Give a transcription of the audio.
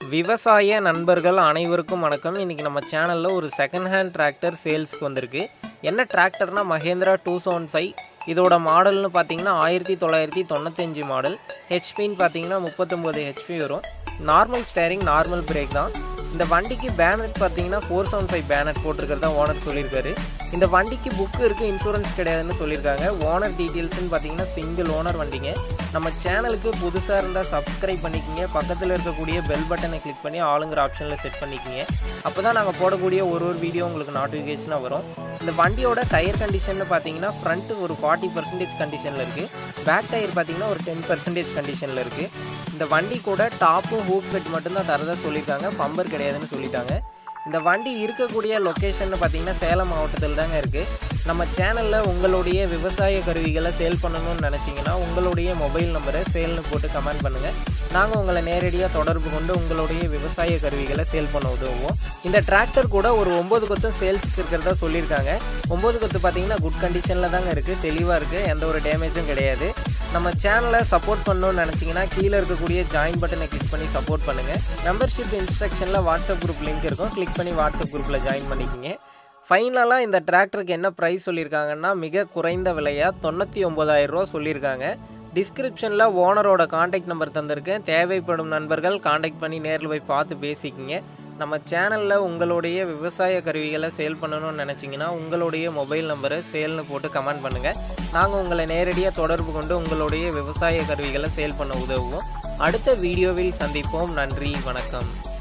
விவசாய நண்பர்கள் அனைவருக்கும் வணக்கம். இன்றைக்கி நம்ம சேனலில் ஒரு செகண்ட் ஹேண்ட் டிராக்டர் சேல்ஸ்க்கு வந்திருக்கு. என்ன டிராக்டர்னா மஹேந்திரா 275. இதோட மாடல்னு பார்த்தீங்கன்னா 1995 மாடல். ஹெச்பின்னு பார்த்தீங்கன்னா 39 ஹெச்பி வரும். நார்மல் ஸ்டேரிங், நார்மல் பிரேக் தான். இந்த வண்டிக்கு பேனட் பார்த்தீங்கன்னா 475 பேனட் போட்டிருக்கிறதா ஓனர் சொல்லியிருக்காரு. இந்த வண்டிக்கு புக்கு இருக்குது, இன்சூரன்ஸ் கிடையாதுன்னு சொல்லியிருக்காங்க. ஓனர் டீட்டெயில்ஸ்னு பார்த்தீங்கன்னா சிங்கிள் ஓனர் வண்டிங்க. நம்ம சேனலுக்கு புதுசாக இருந்தால் சப்ஸ்கிரைப் பண்ணிக்கிங்க. பக்கத்தில் இருக்கக்கூடிய பெல் பட்டனை கிளிக் பண்ணி ஆளுங்கிற ஆப்ஷனில் செட் பண்ணிக்கிங்க. அப்போ தான் நாங்கள் போடக்கூடிய ஒரு வீடியோ உங்களுக்கு நோட்டிஃபிகேஷனாக வரும். இந்த வண்டியோட டயர் கண்டிஷன் பார்த்தீங்கன்னா ஃப்ரண்ட்டு ஒரு 40% கண்டிஷனில் இருக்குது. பேக் டயர் பார்த்தீங்கன்னா ஒரு 10% கண்டிஷனில் இருக்குது. இந்த வண்டி கூட டாப்பும் ஹூக் பெட் மட்டும்தான் தரதாக சொல்லியிருக்காங்க, பம்பர் கிடையாதுன்னு சொல்லிட்டாங்க. இந்த வண்டி இருக்கக்கூடிய லொக்கேஷன் பார்த்தீங்கன்னா சேலம் மாவட்டத்தில் தாங்க இருக்குது. நம்ம சேனலில் உங்களுடைய விவசாய கருவிகளை சேல் பண்ணணும்னு நினச்சிங்கன்னா உங்களுடைய மொபைல் நம்பரை சேல்னு போட்டு கமெண்ட் பண்ணுங்கள். நாங்கள் உங்களை நேரடியாக தொடர்பு கொண்டு உங்களுடைய விவசாய கருவிகளை சேல் பண்ண உதவுவோம். இந்த டிராக்டர் கூட ஒரு 9 கொத்தும் சேல்ஸ்க்கு இருக்கிறதா சொல்லியிருக்காங்க. 9 கொத்து பார்த்தீங்கன்னா குட் கண்டிஷனில் தாங்க இருக்குது, தெளிவாக இருக்குது, எந்த ஒரு டேமேஜும் கிடையாது. நம்ம சேனலை சப்போர்ட் பண்ணணும்னு நினச்சிங்கன்னா கீழே இருக்கக்கூடிய ஜாயின் பட்டனை கிளிக் பண்ணி சப்போர்ட் பண்ணுங்கள். மெம்பர்ஷிப் இன்ஸ்ட்ரக்ஷனில் வாட்ஸ்அப் குரூப் லிங்க் இருக்கும், கிளிக் பண்ணி வாட்ஸ்அப் குரூப்பில் ஜாயின் பண்ணிக்கிங்க. ஃபைனலாக இந்த டிராக்டருக்கு என்ன ப்ரைஸ் சொல்லியிருக்காங்கன்னா மிக குறைந்த விலையாக 99,000 ரூபா சொல்லியிருக்காங்க. டிஸ்கிரிப்ஷனில் ஓனரோட காண்டாக்ட் நம்பர் தந்திருக்கேன். தேவைப்படும் நண்பர்கள் காண்டாக்ட் பண்ணி நேரில் போய் பார்த்து பேசிக்கிங்க. நம்ம சேனலில் உங்களுடைய விவசாய கருவிகளை சேல் பண்ணணும்னு நினச்சிங்கன்னா உங்களுடைய மொபைல் நம்பரை சேல்னு போட்டு கமெண்ட் பண்ணுங்கள். நாங்கள் உங்களை நேரடியாக தொடர்பு கொண்டு உங்களுடைய விவசாய கருவிகளை சேல் பண்ண உதவுவோம். அடுத்த வீடியோவில் சந்திப்போம். நன்றி, வணக்கம்.